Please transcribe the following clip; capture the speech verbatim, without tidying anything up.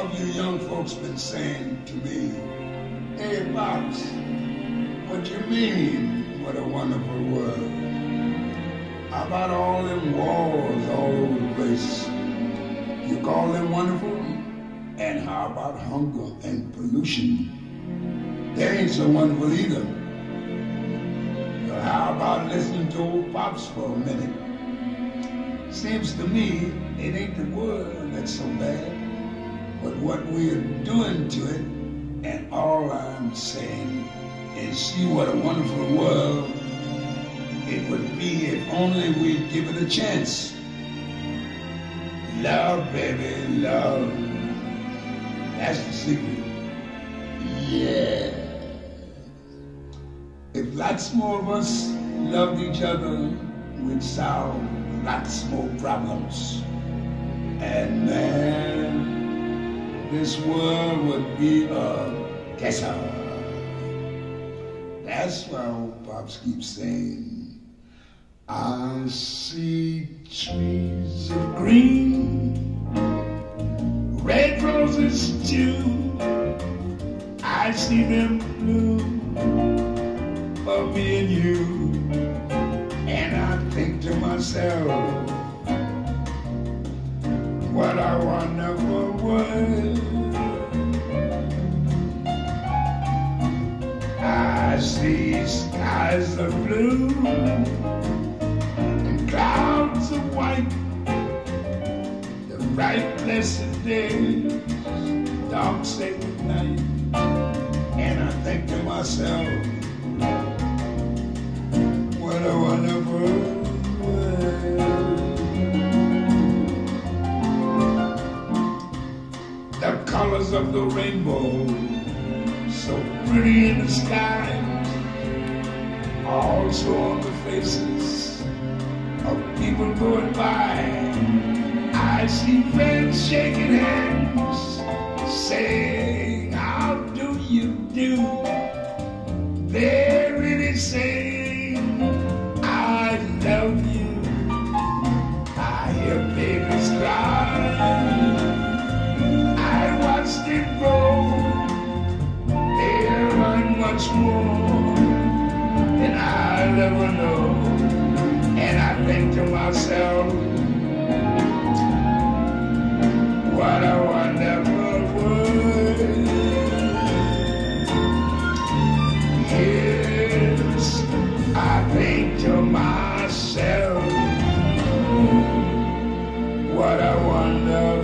of you young folks been saying to me, hey, Pops, what you mean, what a wonderful world? How about all them wars all over the place? You call them wonderful? And how about hunger and pollution? They ain't so wonderful either. But how about listening to old Pops for a minute? Seems to me it ain't the world that's so bad, but what we're doing to it. And all I'm saying is see what a wonderful world it would be if only we'd give it a chance. Love, baby, love. That's the secret. Yeah. If lots more of us loved each other, we'd solve lots more problems. And man, this world would be a desert. That's why old Pops keeps saying, I see trees of green, red roses too. I see them bloom for me and you. And I think to myself, what a wonderful world. I see skies of blue and clouds of white, the bright blessed day, dark sacred night. And I think to myself, what a wonderful world. The colors of the rainbow, so pretty in the sky, also on the faces of people going by. I see friends shaking hands, saying, how do you do? They're really saying, I love you. I hear babies cry, I watched it grow. They learn much more than I'll ever know. And I think to myself, what a wonderful world. Yes, I think to myself, what a wonderful